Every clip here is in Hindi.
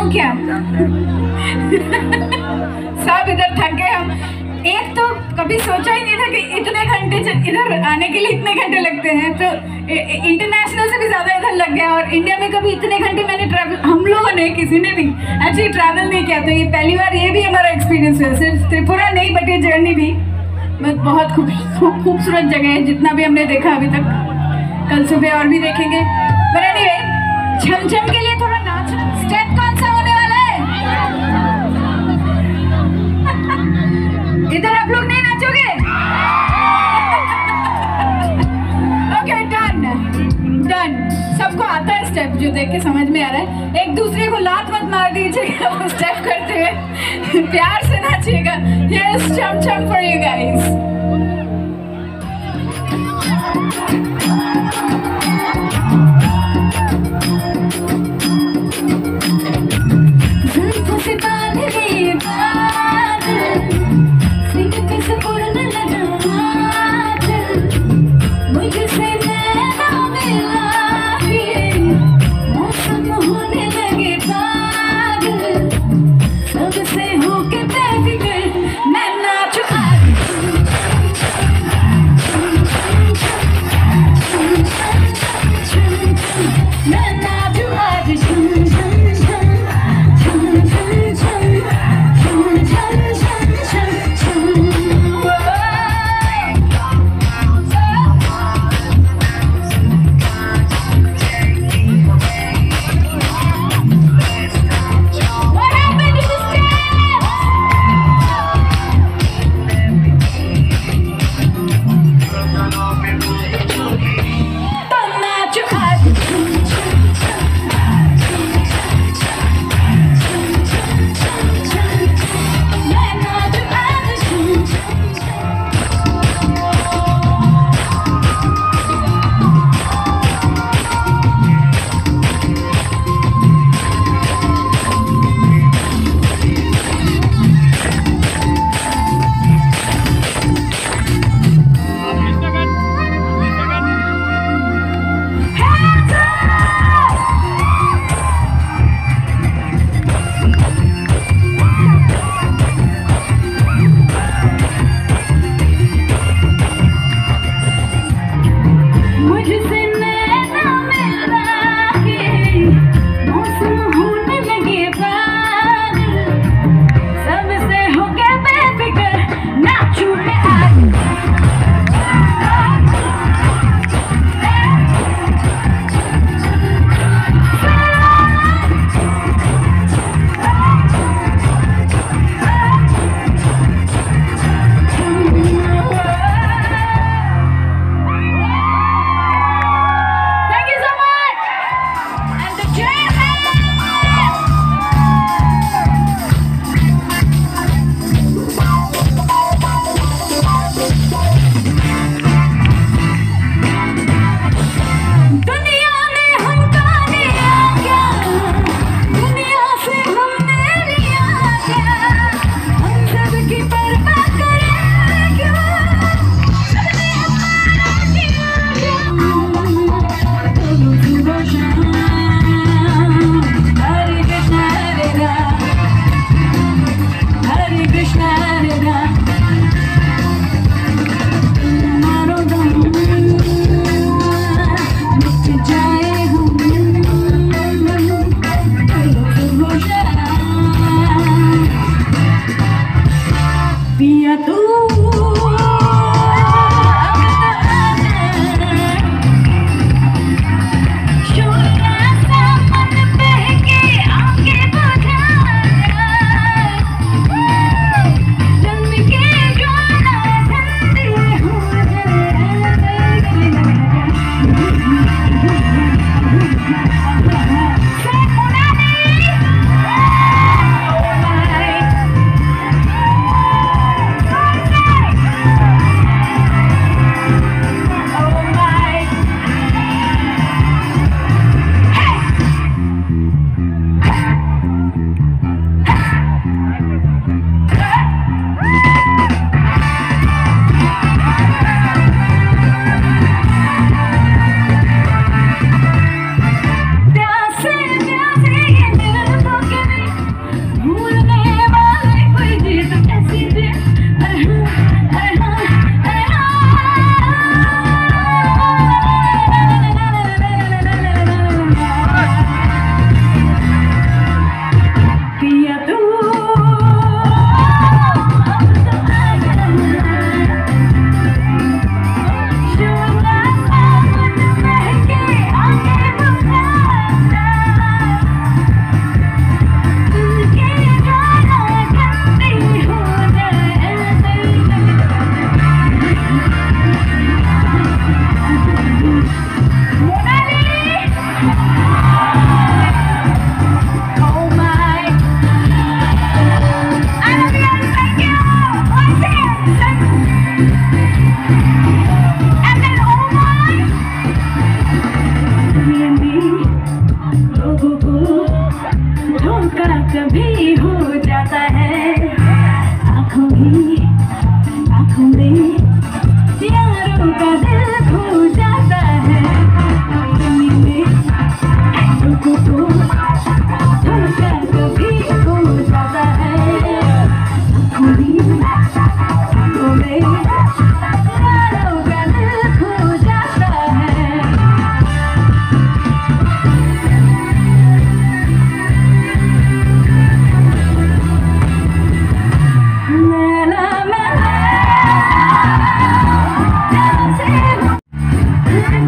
बताऊं क्या? सब इधर थक गए हम। एक तो कभी सोचा ही नहीं था कि इतने घंटे इधर आने के लिए इतने घंटे लगते हैं, तो इंटरनेशनल से भी ज़्यादा इधर लग गया। और इंडिया में कभी इतने घंटे मैंने ट्रैवल, हम लोगों ने किसी ने भी एक्चुअली ट्रैवल नहीं किया, तो ये पहली बार ये भी हमारा एक्सपीरियंस है। सिर्फ त्रिपुरा नहीं बट ये जर्नी भी बहुत खूबसूरत जगह है, जितना भी हमने देखा अभी तक। कल सुबह और भी देखेंगे। पर एनीवे, छम छम के लिए थोड़ा नाच, स्टेप कौन सा होने वाला है? इधर आप लोग नहीं नाचोगे? Okay, done. सबको आता है स्टेप, जो देख के समझ में आ रहा है। एक दूसरे को लात मत मार दीजिएगा वो स्टेप करते हुए, प्यार से नाचिएगा। यस, छम छम फॉर यू गाइस।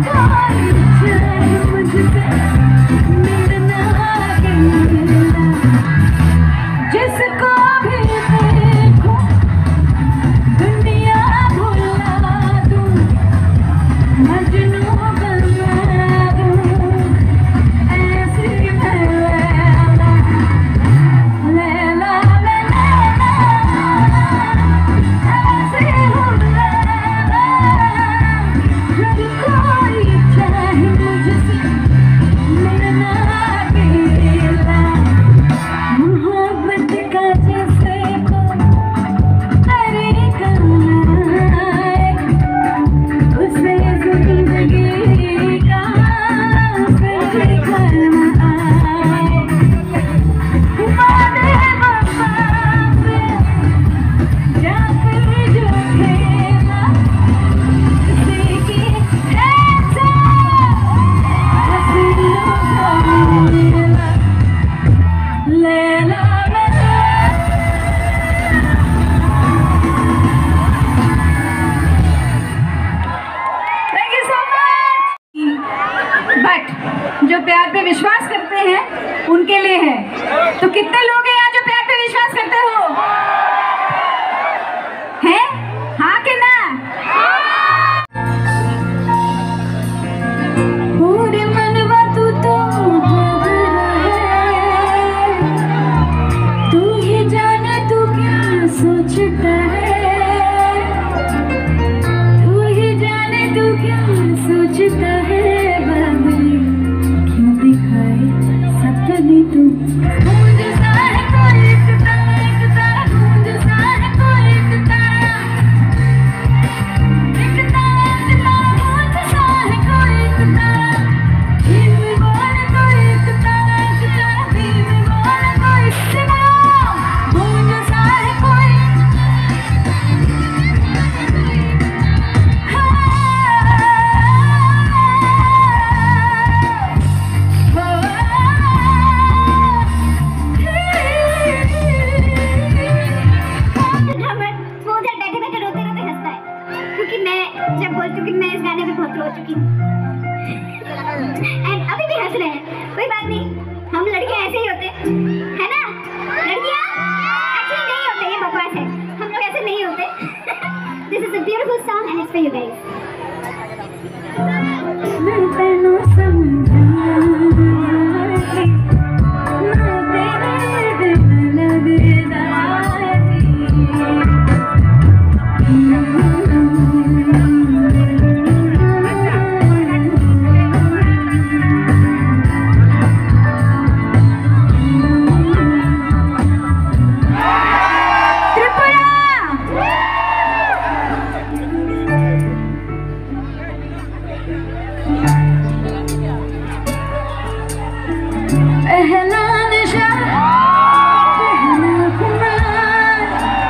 जो प्यार पे विश्वास करते हैं उनके लिए है। तो कितने लोग हैं यहाँ जो प्यार पे विश्वास करते हो? हैं? हाँ कि ना? पूरे मनवा तू तो तू ही जाने तू क्या सोचता है, तू ही जाने तू क्या सोचता है। सपने तू गूंज सा है कोई एक तारा गूंज सा है कोई एक तारा गूंज सा है कोई एक तारा दिल में बोले कोई एक तारा दिल में बोले कोई सुना गूंज सा है कोई जब बोल चुकी मैं इस गाने में बहुत रो चुकी हूँ एंड अभी भी हंस रहे हैं। कोई बात नहीं, हम लड़कियां ऐसे ही होते है ना। लड़कियां एक्चुअली नहीं होते, ये बकवास है, हम लोग ऐसे नहीं होते। This is a beautiful song and it's for you guys. मैं तेनू समझा पहला नशा पहला खुमार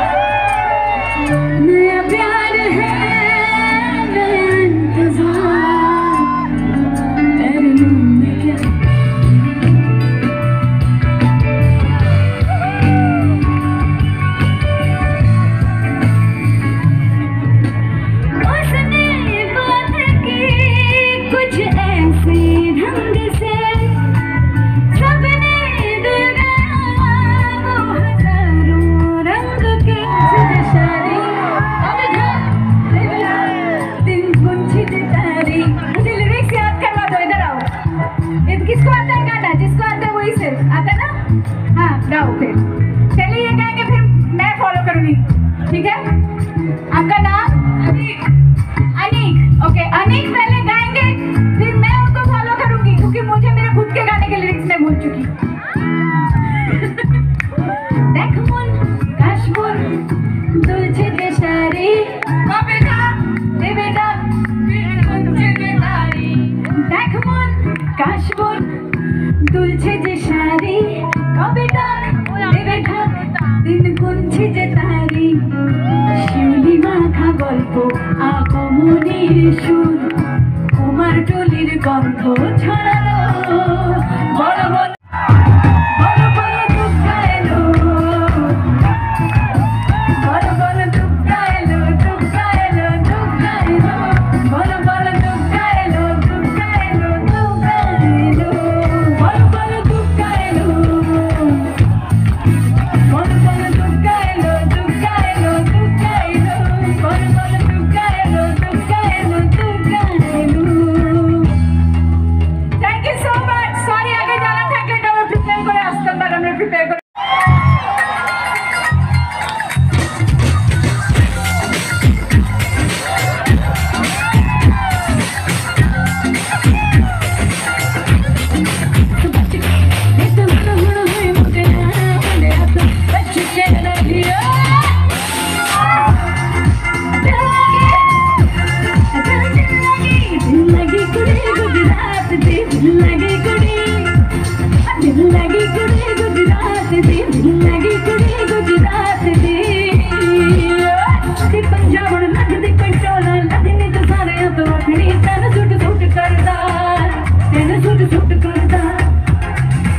नया प्यार है नया इंतजार तेरे मुंह में क्या उसने बात की कुछ ऐसे ढंग से किसको आता है गाना? जिसको आता है वही सिर्फ आता है ना। हाँ गाओ फिर, चलिए ये गाएंगे फिर मैं फॉलो करूंगी, ठीक है? आपका नाम? अनीक। अनीक, ओके अनीक पहले गाएंगे फिर मैं उनको फॉलो करूंगी क्योंकि मुझे मेरे खुद के गाने के लिरिक्स में भूल चुकी। देख मुन काश मुन तुझे के शारी बेटा दे बेटा तुझे के तारी देख मुन काश मुन तुझे जे शारी बेटा दे बेटा दिन कुंछे जे तारी शिवली माखा गल्प आगमनीर सुर कुमार टोलिर गन्ध छড়ালো বড় বড়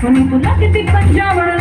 उन्हें तो लगती पंजाब